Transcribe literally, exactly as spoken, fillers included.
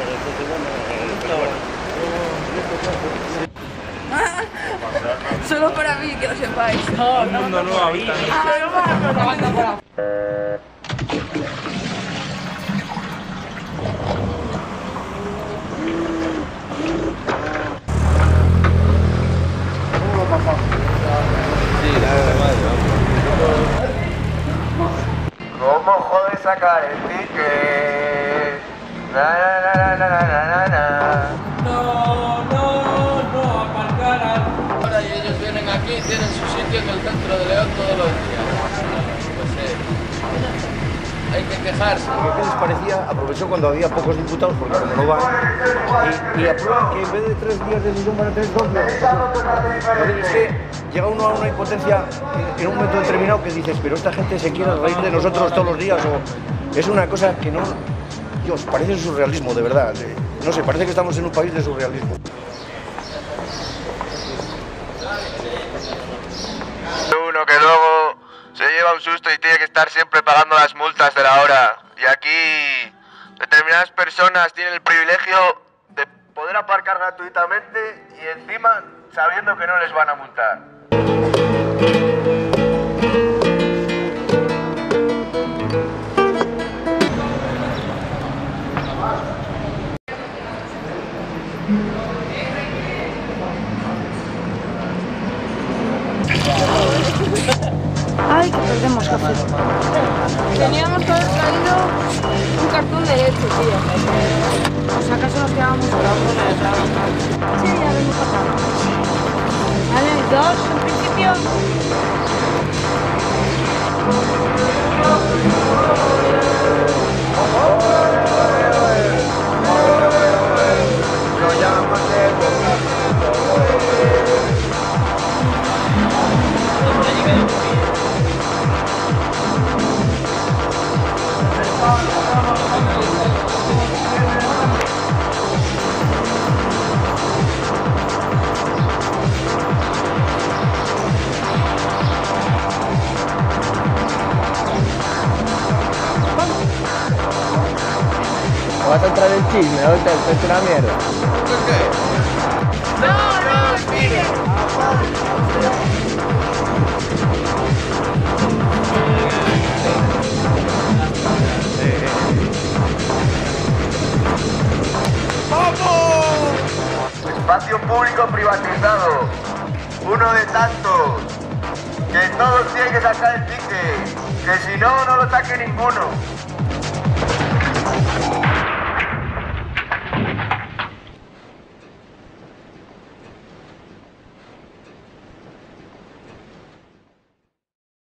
entonces bueno, eh, pero bueno. Solo para mí, que lo sepáis. No, no, no, no, ahorita. ¿Cómo jode sacar el ticket? Na na na na na na na na. No, no, no, aparcarán. Ahora y ellos vienen aquí y tienen su sitio en el centro de León todos los días. Pues eh, hay que quejarse. ¿Qué les parecía? Aprovechó cuando había pocos diputados, porque como no van, y, y aprueban que en vez de tres días de sesión van a tener dos días. Entonces, es que llega uno a una impotencia en un momento determinado que dices, pero esta gente se quiere reír de nosotros todos los días, o es una cosa que no... Dios, parece surrealismo, de verdad. No sé, parece que estamos en un país de surrealismo. Uno que luego se lleva un susto y tiene que estar siempre pagando las multas de la hora. Y aquí determinadas personas tienen el privilegio de poder aparcar gratuitamente y encima sabiendo que no les van a multar. Ay, que perdemos café. Teníamos que haber traído un cartón de leche, tío. O sea, acaso nos quedábamos con la bola de trabajar. Sí, ya lo hemos pasado. Vale, dos en principio. Vas a entrar en chisme, ahorita te una mierda. ¡No, no, sigue! Espacio público privatizado. Uno de tantos. Que todos tienen que sacar el ticket. Que si no, no lo saque ninguno.